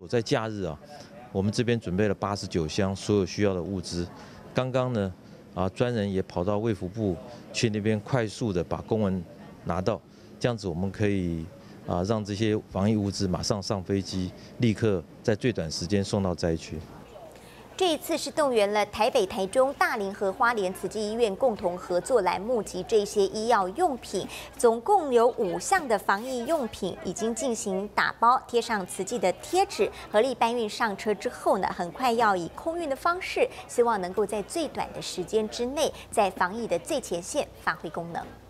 在假日啊，我们这边准备了89箱所有需要的物资。刚刚呢，专人也跑到卫福部去那边快速的把公文拿到，这样子我们可以让这些防疫物资马上上飞机，立刻在最短时间送到灾区。 这一次是动员了台北、台中、大林和花莲慈济医院共同合作来募集这些医药用品，总共有5项的防疫用品已经进行打包，贴上慈济的贴纸，合力搬运上车之后呢，很快要以空运的方式，希望能够在最短的时间之内，在防疫的最前线发挥功能。